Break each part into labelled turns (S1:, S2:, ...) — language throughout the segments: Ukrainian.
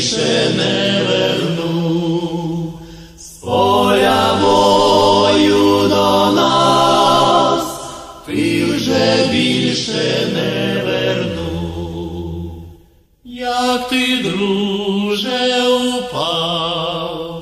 S1: більше не верну, з поля бою до нас ти вже більше не верну. Як ти, друже, упав,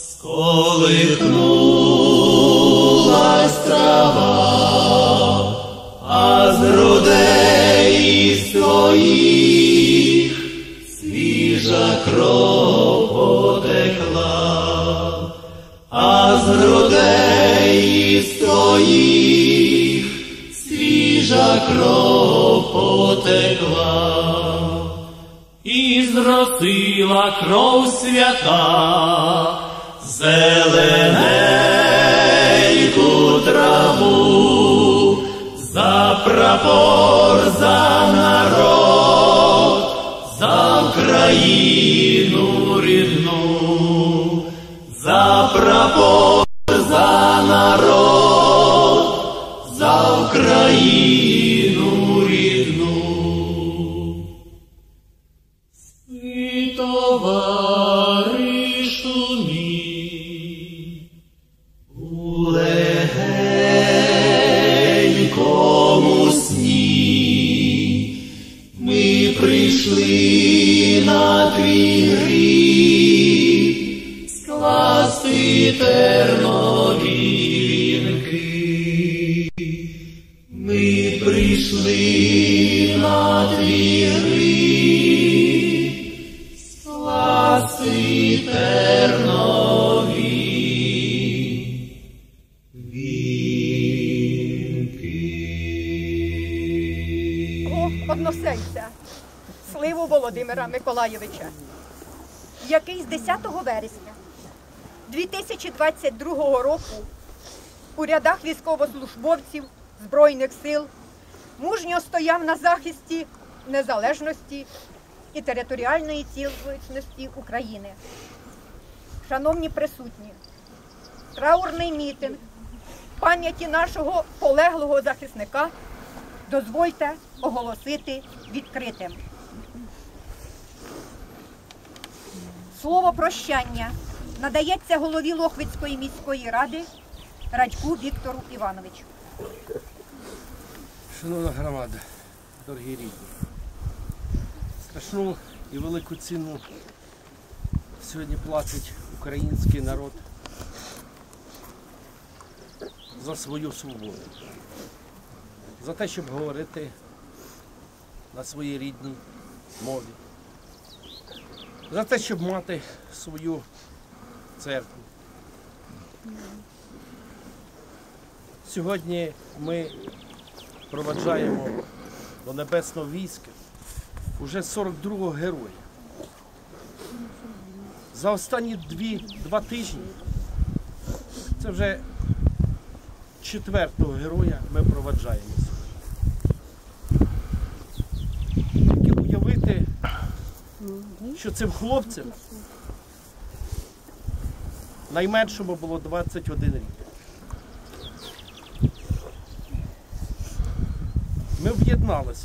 S1: сколихнулась трава, а з грудей своїх свіжа кров потекла, а з грудей своїх свіжа кров потекла. І зросила кров свята зелененьку траву, за прапор, за народ, за Україну рідну, за прапор, за народ, за Україну рідну. Спи, товаришу мій, у легенькому сні. Ми прийшли на твій гріб скласти тернові вінки. Ми прийшли на твій гріб скласти тернові вінки.
S2: О, односельця, Сливу Володимира Миколайовича, який з 10 вересня 2022 року у рядах військовослужбовців Збройних сил мужньо стояв на захисті незалежності і територіальної цілісності України. Шановні присутні, траурний мітинг пам'яті нашого полеглого захисника дозвольте оголосити відкритим. Слово прощання надається голові Лохвицької міської ради Радьку Віктору Івановичу.
S3: Шановна громада, дорогі рідні, страшну і велику ціну сьогодні платить український народ за свою свободу, за те, щоб говорити на своїй рідній мові, за те, щоб мати свою церкву. Сьогодні ми проваджаємо до небесного війська уже 42-го героя. За останні два тижні, це вже 4-го героя ми проваджаємо. Тільки уявити, що цим хлопцям найменшому було 21 рік. Ми об'єдналися,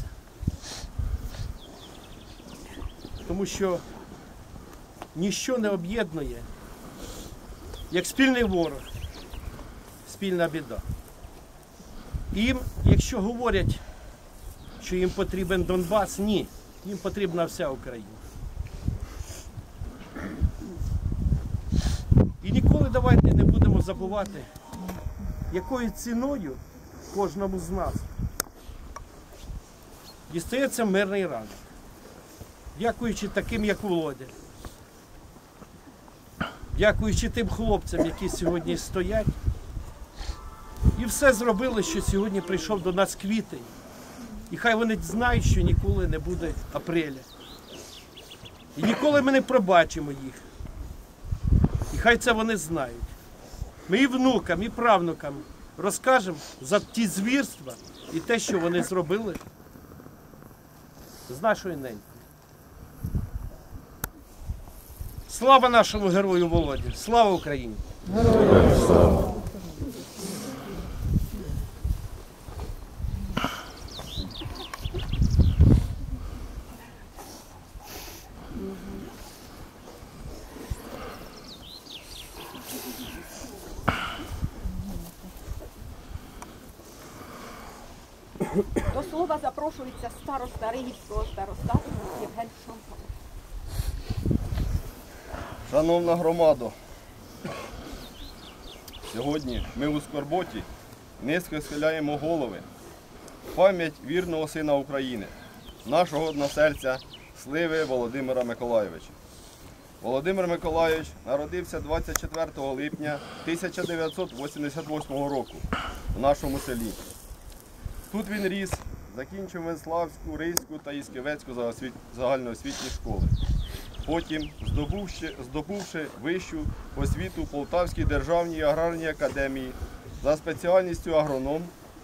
S3: тому що ніщо не об'єднує, як спільний ворог, спільна біда. Їм, якщо говорять, що їм потрібен Донбас, ні, їм потрібна вся Україна. І ніколи давайте не будемо забувати, якою ціною кожному з нас дістається мирний ранок. Дякуючи таким, як Володя. Дякуючи тим хлопцям, які сьогодні стоять. І все зробили, що сьогодні прийшов до нас квітень. І хай вони знають, що ніколи не буде апреля. І ніколи ми не пробачимо їх. І хай це вони знають. Ми і внукам, і правнукам розкажемо за ті звірства і те, що вони зробили з нашої неньки. Слава нашому герою Володі! Слава Україні!
S1: Героям слава!
S2: слова запрошується староста Ригівського старостату Євген Шампан.
S4: Шановна громадо, сьогодні ми у скорботі низько схиляємо голови в пам'ять вірного сина України, нашого односельця Сливи Володимира Миколайовича. Володимир Миколайович народився 24 липня 1988 року в нашому селі. Тут він ріс, закінчив Венславську, Ризьку та Ісківецьку загальноосвітні школи. Потім, здобувши вищу освіту в Полтавській державній аграрній академії за спеціальністю агроном,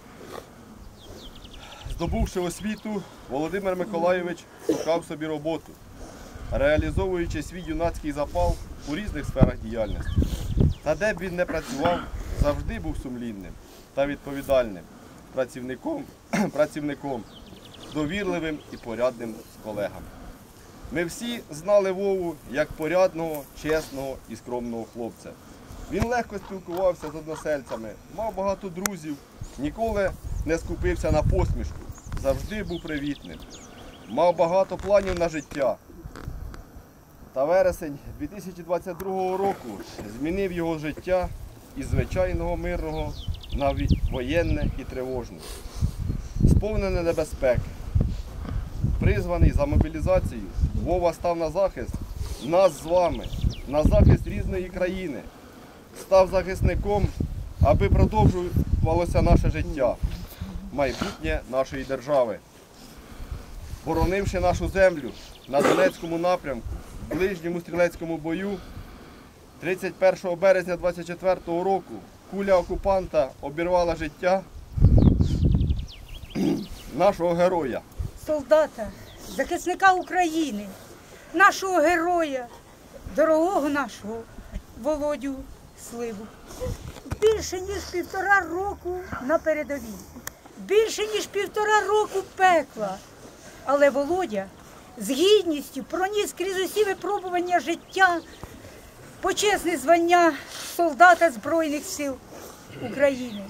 S4: здобувши освіту, Володимир Миколайович шукав собі роботу, реалізовуючи свій юнацький запал у різних сферах діяльності. Та де б він не працював, завжди був сумлінним та відповідальним працівником, довірливим і порядним з колегами. Ми всі знали Вову як порядного, чесного і скромного хлопця. Він легко спілкувався з односельцями, мав багато друзів, ніколи не скупився на посмішку, завжди був привітним. Мав багато планів на життя. Та вересень 2022 року змінив його життя із звичайного мирного на воєнне і тривожне. Сповнене небезпеки. Призваний за мобілізацію, Вова став на захист нас з вами, на захист рідної країни. Став захисником, аби продовжувалося наше життя, майбутнє нашої держави. Боронивши нашу землю на Донецькому напрямку, в ближньому стрілецькому бою, 31 березня 24 року куля окупанта обірвала життя нашого героя.
S5: Солдата, захисника України, нашого героя, дорогого нашого Володю Сливу. Більше ніж 1,5 року на передовій, більше ніж 1,5 року пекла. Але Володя з гідністю проніс крізь усі випробування життя почесне звання солдата Збройних сил України.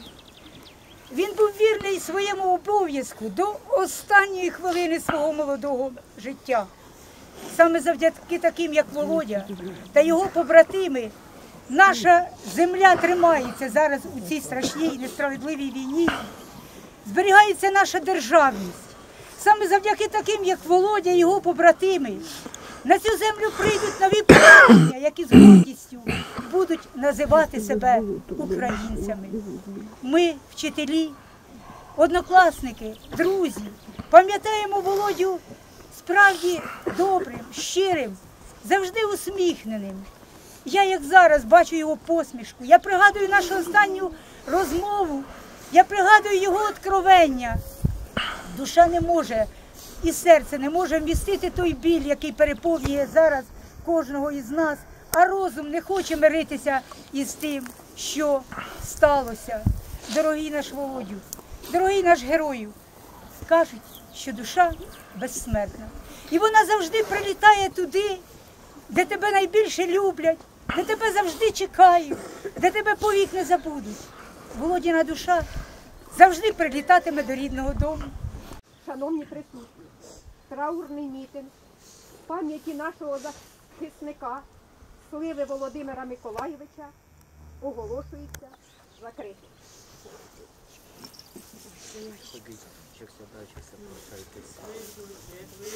S5: Він був вірний своєму обов'язку до останньої хвилини свого молодого життя. Саме завдяки таким, як Володя та його побратими, наша земля тримається зараз у цій страшній і несправедливій війні. Зберігається наша державність. Саме завдяки таким, як Володя і його побратими, на цю землю прийдуть нові покоління, які з гордістю будуть називати себе українцями. Ми, вчителі, однокласники, друзі, пам'ятаємо Володю справді добрим, щирим, завжди усміхненим. Я, як зараз, бачу його посмішку, я пригадую нашу останню розмову, я пригадую його откровення. Душа не може і серце не може вмістити той біль, який переповнює зараз кожного із нас, а розум не хоче миритися із тим, що сталося. Дорогий наш Володю, дорогий наш герою, кажуть, що душа безсмертна. І вона завжди прилітає туди, де тебе найбільше люблять, де тебе завжди чекають, де тебе повік не забудуть. Володіна душа завжди прилітатиме до рідного дому.
S2: Шановні присутні, траурний мітинг в пам'яті нашого захисника Сливи Володимира Миколайовича оголошується закритим.
S6: Ходіть, що все бачиться, прощайтеся.